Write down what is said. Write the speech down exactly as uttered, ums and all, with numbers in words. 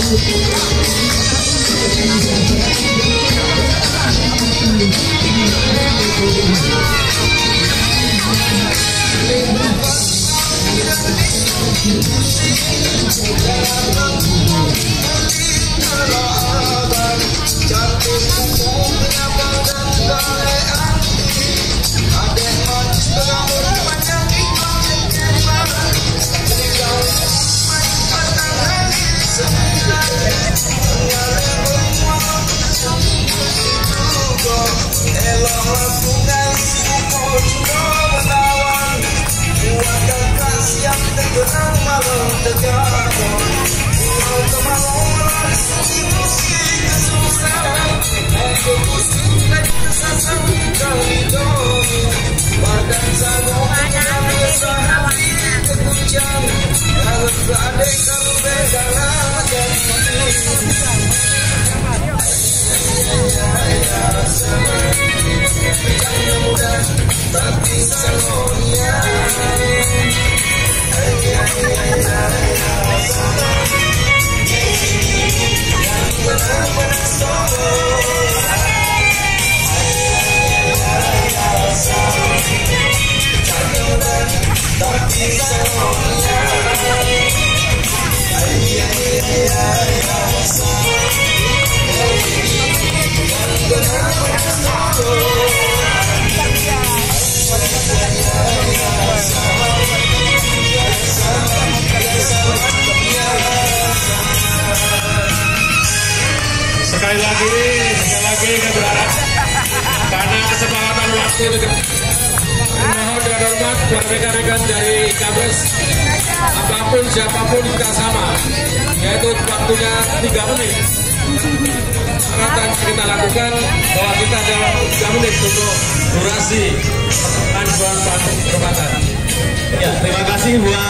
Sekali lagi, sekali lagi kami berharap karena kesepakatan waktu itu mohon dengan hormat buat rekan-rekan dari Kabres, apapun siapapun kita sama, yaitu waktunya tiga menit. Akan kita lakukan bahwa kita ada tiga menit untuk durasi anjuran Pak Kecamatan. Ya, terima kasih buat